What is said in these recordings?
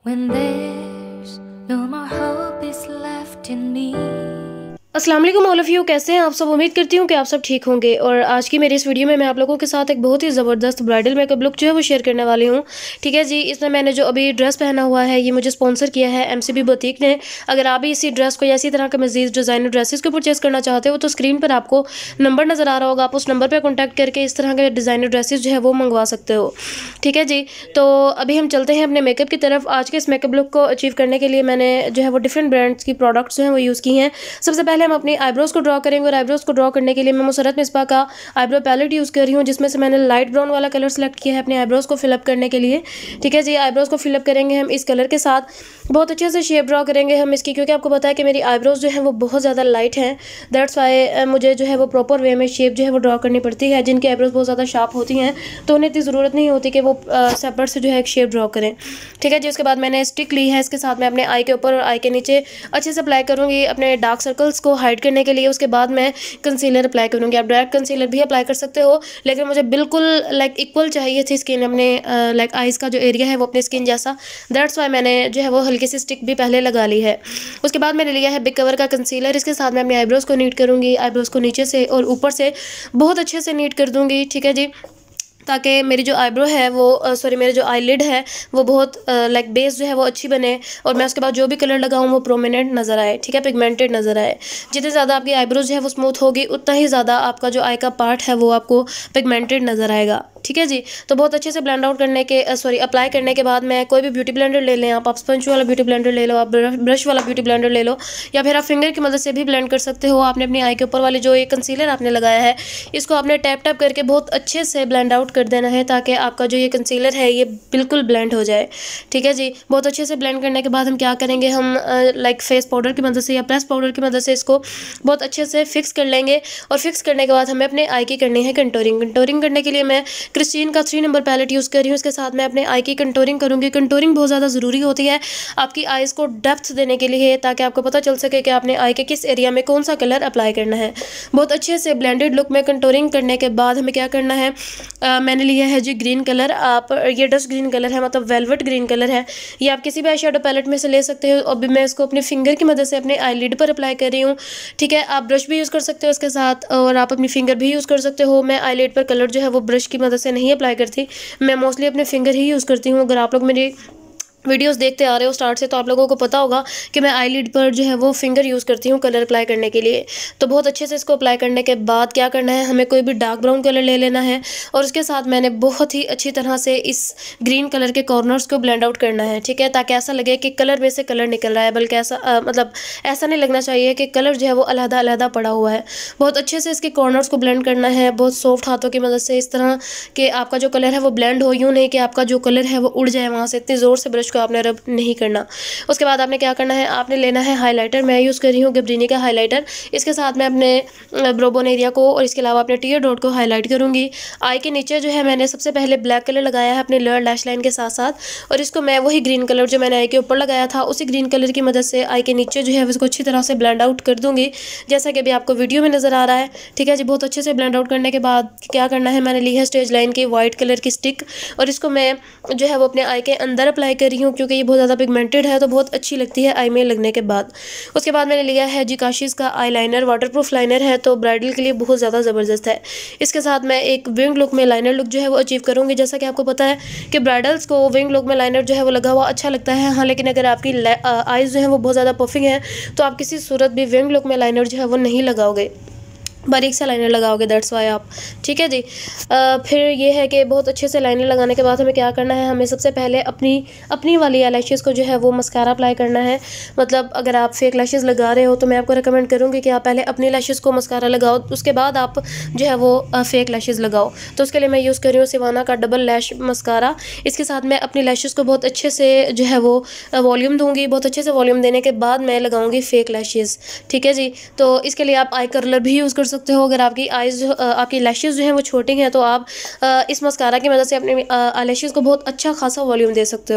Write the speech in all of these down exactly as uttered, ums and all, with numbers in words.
When there's no more hope is left in me. अस्सलाम वालेकुम all of you, कैसे हैं आप सब। उम्मीद करती हूँ कि आप सब ठीक होंगे। और आज की मेरी इस वीडियो में मैं आप लोगों के साथ एक बहुत ही ज़बरदस्त ब्राइडल मेकअप लुक जो है वो शेयर करने वाली हूँ। ठीक है जी, इसमें मैंने जो अभी ड्रेस पहना हुआ है ये मुझे स्पॉन्सर किया है एमसीबी बुटीक ने। अगर आप भी इसी ड्रेस को या इसी तरह के मज़ीद डिज़ाइनर ड्रेसेस को परचेज़ करना चाहते हो तो स्क्रीन पर आपको नंबर नज़र आ रहा होगा, आप उस नंबर पर कॉन्टैक्ट करके इस तरह के डिज़ाइनर ड्रेसेस जो है वो मंगवा सकते हो। ठीक है जी, तो अभी हम चलते हैं अपने मेकअप की तरफ। आज के इस मेकअप लुक को अचीव करने के लिए मैंने जो है वो डिफरेंट ब्रांड्स की प्रोडक्ट्स जो हैं वो यूज़ की हैं। सबसे पहले हम अपनी आईब्रोज़ को ड्रॉ करेंगे और आईब्रोज को ड्रॉ करने के लिए मैं मुसरत मिसबा का आईब्रो पैलेट यूज़ कर रही हूँ, जिसमें से मैंने लाइट ब्राउन वाला कलर सेलेक्ट किया है अपने आईब्रोज को फिलअप करने के लिए। ठीक है जी, आईब्रोज को फिलअप करेंगे हम इस कलर के साथ। बहुत अच्छे से शेप ड्रॉ करेंगे हम इसकी, क्योंकि आपको पता है कि मेरी आईब्रोज जो है वो बहुत ज़्यादा लाइट हैं। दैट्स वाई मुझे जो है वो प्रॉपर वे में शेप जो है वो ड्रॉ करनी पड़ती है। जिनकी आईब्रोज बहुत ज़्यादा शार्प होती हैं तो उन्हें इतनी ज़रूरत नहीं होती कि वो सेपरेट से जो है एक शेप ड्रॉ करें। ठीक है जी, उसके बाद मैंने स्टिक ली है, इसके साथ मैं अपने आई के ऊपर और आई के नीचे अच्छे से अप्लाई करूँगी अपने डार्क सर्कल्स को हाइड करने के लिए। उसके बाद मैं कंसीलर अप्लाई करूँगी। आप डायरेक्ट कंसीलर भी अप्लाई कर सकते हो, लेकिन मुझे बिल्कुल लाइक इक्वल चाहिए थी स्किन अपने लाइक आइज़ का जो एरिया है वो अपनी स्किन जैसा। दैट्स वाई मैंने जो है वो हल्की सी स्टिक भी पहले लगा ली है। उसके बाद मैंने लिया है बिग कवर का कंसीलर। इसके साथ मैं अपने आईब्रोज़ को नीट करूँगी। आईब्रोज़ को नीचे से और ऊपर से बहुत अच्छे से नीट कर दूँगी। ठीक है जी, ताकि मेरी जो आईब्रो है वो सॉरी मेरे जो आईलिड है वो बहुत लाइक बेस जो है वो अच्छी बने और मैं उसके बाद जो भी कलर लगाऊँ वो प्रोमिनेंट नज़र आए। ठीक है, पिगमेंटेड नज़र आए। जितनी ज़्यादा आपकी आईब्रोज है वो स्मूथ होगी उतना ही ज़्यादा आपका जो आई का पार्ट है वो आपको पिगमेंटेड नज़र आएगा। ठीक है जी, तो बहुत अच्छे से ब्लेंड आउट करने के सॉरी अप्लाई करने के बाद मैं कोई भी ब्यूटी ब्लेंडर ले लें। आप आप स्पंज वाला ब्यूटी ब्लेंडर ले लो, आप ब्रश वाला ब्यूटी ब्लेंडर ले लो, या फिर आप फिंगर की मदद से भी ब्लेंड कर सकते हो। आपने अपनी आई के ऊपर वाले जो ये कंसीलर आपने लगाया है इसको आपने टैप टैप करके बहुत अच्छे से ब्लेंड आउट कर देना है, ताकि आपका जो ये कंसीलर है ये बिल्कुल ब्लेंड हो जाए। ठीक है जी, बहुत अच्छे से ब्लेंड करने के बाद हम क्या करेंगे, हम लाइक फेस पाउडर की मदद से या प्रेस पाउडर की मदद से इसको बहुत अच्छे से फिक्स कर लेंगे। और फिक्स करने के बाद हमें अपने आई की करनी है कंटूरिंग। कंटूरिंग करने के लिए मैं क्रिस्टीन का थ्री नंबर पैलेट यूज़ कर रही हूँ। इसके साथ मैं अपने आई की कंटूरिंग करूँगी। कंटूरिंग बहुत ज़्यादा ज़रूरी होती है आपकी आईज़ को डेप्थ देने के लिए, ताकि आपको पता चल सके कि आपने आई के किस एरिया में कौन सा कलर अप्लाई करना है। बहुत अच्छे से ब्लेंडेड लुक में कंटूरिंग करने के बाद हमें क्या करना है, आ, मैंने लिया है जी ग्रीन कलर। आप ये डस्ट ग्रीन कलर है, मतलब वेलवेट ग्रीन कलर है। ये आप किसी भी आई शेडो पैलेट में से ले सकते हो। अभी मैं इसको अपने फिंगर की मदद से अपने आई लिड पर अप्लाई कर रही हूँ। ठीक है, आप ब्रश भी यूज़ कर सकते हो इसके साथ और आप अपनी फिंगर भी यूज़ कर सकते हो। मैं आई लिड पर कलर जो है वो ब्रश की मदद से नहीं अप्लाई करती, मैं मोस्टली अपने फिंगर ही यूज़ करती हूँ। अगर आप लोग मेरी वीडियोस देखते आ रहे हो स्टार्ट से तो आप लोगों को पता होगा कि मैं आईलिड पर जो है वो फिंगर यूज़ करती हूँ कलर अप्लाई करने के लिए। तो बहुत अच्छे से इसको अप्लाई करने के बाद क्या करना है, हमें कोई भी डार्क ब्राउन कलर ले लेना है और उसके साथ मैंने बहुत ही अच्छी तरह से इस ग्रीन कलर के कॉर्नर्स को ब्लेंड आउट करना है। ठीक है, ताकि ऐसा लगे कि कलर में से कलर निकल रहा है, बल्कि ऐसा आ, मतलब ऐसा नहीं लगना चाहिए कि कलर जो है वो अलहदा अलहदा पड़ा हुआ है। बहुत अच्छे से इसके कॉर्नर्स को ब्लेंड करना है बहुत सॉफ्ट हाथों की मदद से, इस तरह कि आपका जो कलर है वो ब्लेंड हो, यूँ नहीं कि आपका जो कलर है वो उड़ जाए वहाँ से। इतनी ज़ोर से ब्रश को आपने रब नहीं करना। उसके बाद आपने क्या करना है, आपने लेना है हाइलाइटर। मैं यूज़ कर रही हूँ गब्रिनी का हाइलाइटर। इसके साथ मैं अपने ब्रोबोन एरिया को और इसके अलावा अपने टीयर डॉट को हाईलाइट करूँगी। आई के नीचे जो है मैंने सबसे पहले ब्लैक कलर लगाया है अपने लोअर लैश लाइन के साथ साथ, और इसको मैं वही ग्रीन कलर जो मैंने आई के ऊपर लगाया था उसी ग्रीन कलर की मदद से आई के नीचे जो है उसको अच्छी तरह से ब्लेंड आउट कर दूँगी, जैसा कि अभी आपको वीडियो में नज़र आ रहा है। ठीक है जी, बहुत अच्छे से ब्लेंड आउट करने के बाद क्या करना है, मैंने ली है स्टेज लाइन की वाइट कलर की स्टिक और इसको मैं जो है वो अपने आई के अंदर अप्लाई कर रही हूँ, क्योंकि ये बहुत ज़्यादा पिगमेंटेड है तो बहुत अच्छी लगती है आई में लगने के बाद। उसके बाद मैंने लिया है जी काशीज़ का आई लाइनर। वाटरप्रूफ लाइनर है तो ब्राइडल के लिए बहुत ज़्यादा ज़बरदस्त है। इसके साथ मैं एक विंग लुक में लाइनर लुक जो है वो अचीव करूँगी। जैसा कि आपको पता है कि ब्राइडल्स को विंग लुक में लाइनर जो है वो लगा हुआ अच्छा लगता है। हाँ, लेकिन अगर आपकी आईज़ जो है वो बहुत ज़्यादा पफिंग है तो आप किसी सूरत भी विंग लुक में लाइनर जो है वो नहीं लगाओगे, बारीक सा लाइनर लगाओगे। दैट्स वाई आप। ठीक है जी, आ, फिर ये है कि बहुत अच्छे से लाइनर लगाने के बाद हमें क्या करना है, हमें सबसे पहले अपनी अपनी वाली आई लैशेज़ को जो है वो मस्कारा अप्लाई करना है। मतलब अगर आप फेक लैशेज़ लगा रहे हो तो मैं आपको रिकमेंड करूँगी कि आप पहले अपनी लैशेज़ को मस्कारा लगाओ, उसके बाद आप जो है वो फेक लैशेज़ लगाओ। तो उसके लिए मैं यूज़ कर रही हूँ सिवाना का डबल लैश मस्कारा। इसके साथ मैं अपनी लैशेज़ को बहुत अच्छे से जो है वो वॉल्यूम दूँगी। बहुत अच्छे से वॉल्यूम देने के बाद मैं लगाऊँगी फेक लैशेज़। ठीक है जी, तो इसके लिए आप आई कर्लर भी यूज़ कर सकते हो। अगर आपकी आईज आपकी लैशेज़ जो हैं वो छोटी हैं तो आप इस मस्कारा की मदद से अपने आई लैशेज़ को बहुत अच्छा खासा वॉल्यूम दे सकते हो।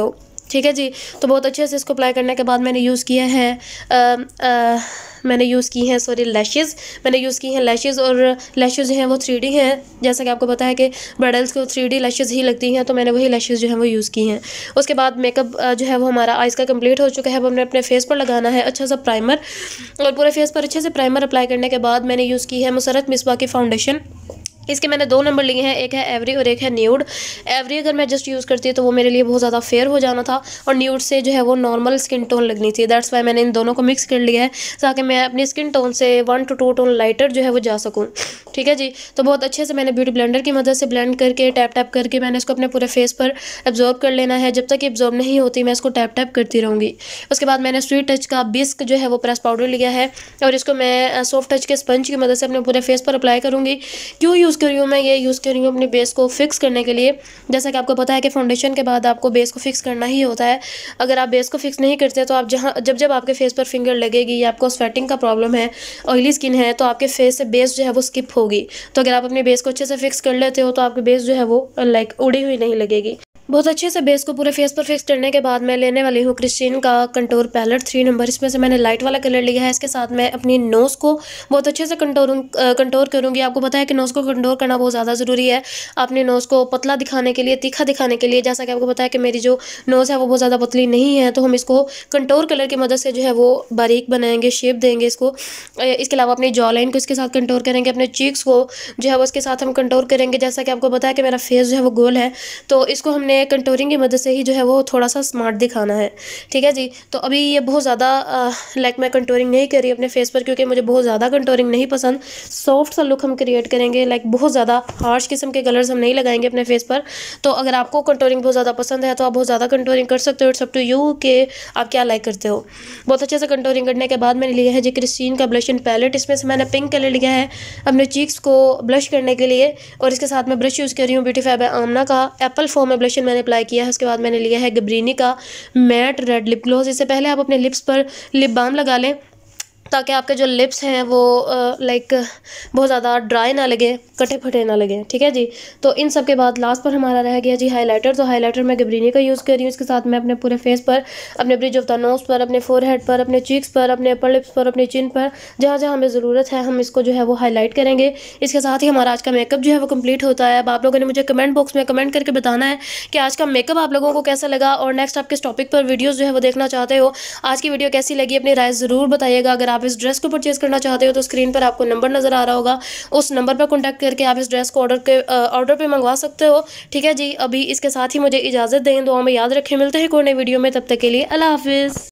ठीक है जी। तो बहुत अच्छे से इसको अप्लाई करने के बाद मैंने यूज़ किया है आ, आ, मैंने यूज़ की हैं सॉरी लैशेज़ मैंने यूज़ की हैं लैशेज़ और लैशेज़ जो हैं वो थ्री डी हैं। जैसा कि आपको पता है कि ब्राइडल्स को थ्री डी लैशेज़ ही लगती हैं, तो मैंने वही लैशेज़ जो हैं वो यूज़ की हैं। उसके बाद मेकअप जो है वो हमारा आइज़ का कंप्लीट हो चुका है। अब हमने अपने फेस पर लगाना है अच्छा सा प्राइमर, और पूरे फेस पर अच्छे से प्राइमर अप्लाई करने के बाद मैंने यूज़ की है मुसरत मिसबा की फाउंडेशन। इसके मैंने दो नंबर लिए हैं, एक है एवरी और एक है न्यूड। एवरी अगर मैं जस्ट यूज़ करती तो वो मेरे लिए बहुत ज़्यादा फेयर हो जाना था, और न्यूड से जो है वो नॉर्मल स्किन टोन लगनी थी। दैट्स वाई मैंने इन दोनों को मिक्स कर लिया है ताकि मैं अपनी स्किन टोन से one two two tone lighter जो है वो जा सकूँ। ठीक है जी। तो बहुत अच्छे से मैंने ब्यूटी ब्लेंडर की मदद से ब्लेंड करके टैप टैप करके मैंने इसको अपने पूरे फेस पर एब्जॉर्ब कर लेना है। जब तक ये एब्जॉर्ब नहीं होती मैं इसको टैप टैप करती रहूँगी। उसके बाद मैंने स्वीट टच का बिस्क जो है वो प्रेस पाउडर लिया है, और इसको मैं सॉफ्ट टच के स्पंज की मदद से अपने पूरे फेस पर अप्लाई करूँगी। क्यों यूज़ कर रही हूँ मैं ये यूज़ कर रही हूँ अपने बेस को फिक्स करने के लिए। जैसा कि आपको पता है कि फाउंडेशन के बाद आपको बेस को फिक्स करना ही होता है। अगर आप बेस को फिक्स नहीं करते तो आप जहाँ जब जब आपके फेस पर फिंगर लगेगी या आपको स्वेटिंग का प्रॉब्लम है, ऑयली स्किन है, तो आपके फेस से बेस जो है वो स्किप होगी। तो अगर आप अपने बेस को अच्छे से फिक्स कर लेते हो तो आपके बेस जो है वो लाइक उड़ी हुई नहीं लगेगी। बहुत अच्छे से बेस को पूरे फेस पर फिक्स करने के बाद मैं लेने वाली हूँ क्रिस्टीन का कंटोर पैलेट थ्री नंबर। इसमें से मैंने लाइट वाला कलर लिया है। इसके साथ मैं अपनी नोज़ को बहुत अच्छे से कंटोर कंटोर करूँगी। आपको पता है कि नोज़ को कंटोर करना बहुत ज़्यादा ज़रूरी है अपने नोज़ को पतला दिखाने के लिए, तीखा दिखाने के लिए। जैसा कि आपको पता है कि मेरी जो नोज़ है वो बहुत ज़्यादा पतली नहीं है, तो हम इसको कंटोर कलर की मदद से जो है वो बारीक बनाएंगे, शेप देंगे इसको। इसके अलावा अपनी जॉ लाइन को इसके साथ कंटोर करेंगे, अपने चीक्स को जो है वो इसके साथ हम कंटोर करेंगे। जैसा कि आपको पता है कि मेरा फेस जो है वो गोल है, तो इसको हमने कंटोरिंग की मदद से ही जो है वो थोड़ा सा स्मार्ट दिखाना है। ठीक है जी। तो अभी ये बहुत ज़्यादा लाइक मैं कंटोरिंग नहीं कर रही अपने फेस पर, क्योंकि मुझे बहुत ज़्यादा कंटोरिंग नहीं पसंद। सॉफ्ट सा लुक हम क्रिएट करेंगे, लाइक बहुत ज़्यादा हार्श किस्म के कलर्स हम नहीं लगाएंगे अपने फेस पर। तो अगर आपको कंटोरिंग बहुत ज़्यादा पसंद है तो आप बहुत ज़्यादा कंटोरिंग कर सकते हो। इट्स अप टू यू कि आप क्या लाइक करते हो। बहुत अच्छे से कंटोरिंग करने के बाद मैंने लिया है जी क्रिस्टीन का ब्लश एंड पैलेट। इसमें से मैंने पिंक कलर लिया है अपने चीक्स को ब्लश करने के लिए, और इसके साथ मैं ब्रश यूज़ कर रही हूँ ब्यूटी फैब आमना का एप्पल फोम में ब्लश मैंने अप्लाई किया है। उसके बाद मैंने लिया है गब्रीनी का मैट रेड लिप ग्लोस। इससे पहले आप अपने लिप्स पर लिप बाम लगा लें ताकि आपके जो लिप्स हैं वो लाइक बहुत ज़्यादा ड्राई ना लगे, कटे फटे ना लगे। ठीक है जी। तो इन सब के बाद लास्ट पर हमारा रह गया जी हाइलाइटर। तो हाइलाइटर मैं गब्रीनी का यूज़ कर रही हूँ। इसके साथ मैं अपने पूरे फेस पर, अपने ब्रिज ऑफ द नोज़ पर, अपने फोरहेड पर, अपने चीक्स पर, अपने अपर लिप्स पर, अपने चिन पर, जहाँ जहाँ हमें ज़रूरत है हम इसको जो है वो हाईलाइट करेंगे। इसके साथ ही हमारा आज का मेकअप जो है वो कम्प्लीट होता है। अब आप लोगों ने मुझे कमेंट बॉक्स में कमेंट करके बताना है कि आज का मेकअप आप लोगों को कैसा लगा, और नेक्स्ट आप किस टॉपिक पर वीडियोज़ जो है वो देखना चाहते हो। आज की वीडियो कैसी लगी अपनी राय ज़रूर बताइएगा। अगर आप इस ड्रेस को परचेज करना चाहते हो तो स्क्रीन पर आपको नंबर नजर आ रहा होगा, उस नंबर पर कॉन्टैक्ट करके आप इस ड्रेस को ऑर्डर के ऑर्डर पे मंगवा सकते हो। ठीक है जी। अभी इसके साथ ही मुझे इजाज़त दें, दुआ में याद रखें। मिलते हैं कोई नई वीडियो में, तब तक के लिए अल्लाह हाफिज़।